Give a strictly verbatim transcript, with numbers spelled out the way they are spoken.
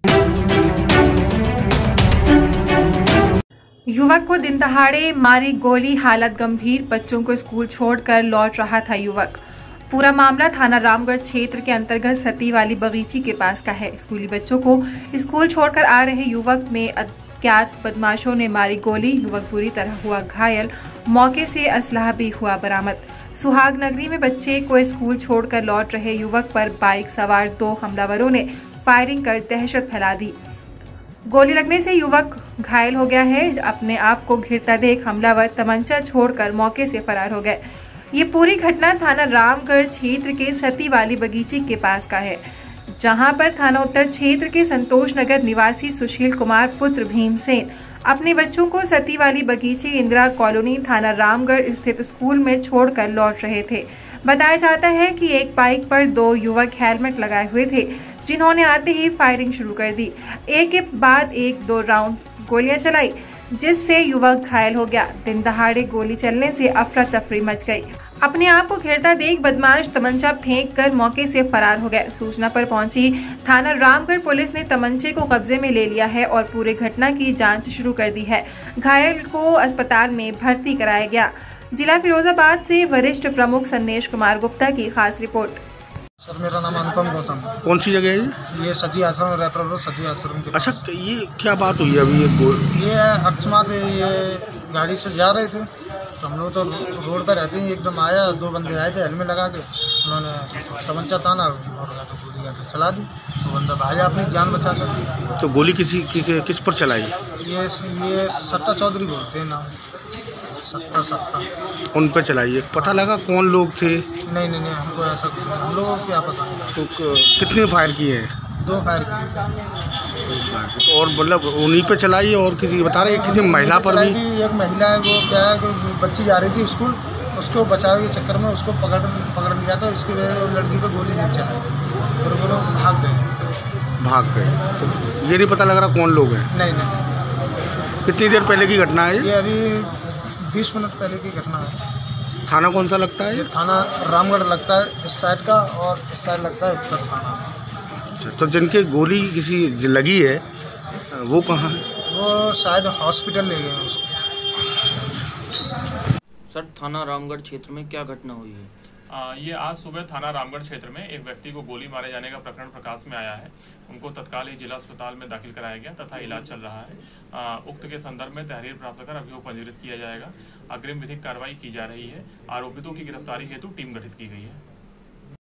युवक को दिन दहाड़े मारी गोली, हालत गंभीर। बच्चों को स्कूल छोड़कर लौट रहा था युवक। पूरा मामला थाना रामगढ़ क्षेत्र के अंतर्गत सती वाली बगीची के पास का है। स्कूली बच्चों को स्कूल छोड़कर आ रहे युवक में अज्ञात बदमाशों ने मारी गोली। युवक बुरी तरह हुआ घायल। मौके से असलाह भी हुआ बरामद। सुहाग नगरी में बच्चे को स्कूल छोड़कर लौट रहे युवक पर बाइक सवार दो हमलावरों ने फायरिंग कर दहशत फैला दी। गोली लगने से युवक घायल हो गया है। अपने आप को घिरता देख हमलावर तमंचा छोड़कर मौके से फरार हो गए। ये पूरी घटना थाना रामगढ़ क्षेत्र के सती वाली बगीची के पास का है, जहां पर थाना उत्तर क्षेत्र के संतोष नगर निवासी सुशील कुमार पुत्र भीमसेन अपने बच्चों को सती वाली बगीची इंदिरा कॉलोनी थाना रामगढ़ स्थित स्कूल में छोड़कर लौट रहे थे। बताया जाता है कि एक बाइक पर दो युवक हेलमेट लगाए हुए थे, जिन्होंने आते ही फायरिंग शुरू कर दी। एक के बाद एक दो राउंड गोलियां चलाई, जिससे युवक घायल हो गया। दिन दहाड़े गोली चलने से अफरा तफरी मच गई। अपने आप को घेरता देख बदमाश तमंचा फेंक कर मौके से फरार हो गए। सूचना पर पहुंची थाना रामगढ़ पुलिस ने तमंचे को कब्जे में ले लिया है और पूरे घटना की जांच शुरू कर दी है। घायल को अस्पताल में भर्ती कराया गया। जिला फिरोजाबाद से वरिष्ठ प्रमुख संदेश कुमार गुप्ता की खास रिपोर्ट। सर, मेरा नाम अनुपम गौतम। कौन सी जगह है? ये सची आश्रम रैपर रोड सची आश्रम के। अच्छा, ये क्या बात हुई अभी? ये ये अकस्मात ये गाड़ी से जा रहे थे, तो हम लोग तो रोड पर रहते ही एकदम आया, दो बंदे आए थे हेलमेट लगा के। उन्होंने तमंचा ताना और तो गोली आके चला दी। तो बंदा भाया अपनी जान बचा कर। तो गोली किसी कि, कि, किस पर चलाई? ये ये सट्टा चौधरी बोलते हैं नाम, सट्टा सट्टा उन पर चलाई। पता लगा कौन लोग थे? नहीं नहीं नहीं हमको ऐसा हम लोगों को क्या पता है। तो कितने फायर किए हैं? दो फायर किए। और मतलब उन्हीं पे चलाई और किसी बता रहे किसी महिला पर भी? एक महिला है, वो क्या है कि बच्ची जा रही थी स्कूल, उसको बचाव के चक्कर में उसको पकड़ पकड़ लिया था। इसकी वजह से लड़की पे गोली नहीं चलाई और वो लोग भाग गए भाग गए तो ये नहीं पता लग रहा कौन लोग हैं? नहीं नहीं। कितनी देर पहले की घटना है ये? अभी बीस मिनट पहले की घटना है। थाना कौन सा लगता है? ये थाना रामगढ़ लगता है इस साइड का, और इस साइड लगता है उत्तर थाना। अच्छा, तो जिनके गोली किसी लगी है वो कहाँ है? वो शायद हॉस्पिटल ले गए उसको। सर, थाना रामगढ़ क्षेत्र में क्या घटना हुई है? आ, ये आज सुबह थाना रामगढ़ क्षेत्र में एक व्यक्ति को गोली मारे जाने का प्रकरण प्रकाश में आया है। उनको तत्काल ही जिला अस्पताल में दाखिल कराया गया तथा इलाज चल रहा है। आ, उक्त के संदर्भ में तहरीर प्राप्त कर अभियोग पंजीकृत किया जाएगा। अग्रिम विधिक कार्रवाई की जा रही है। आरोपितों की गिरफ्तारी हेतु टीम गठित की गई है।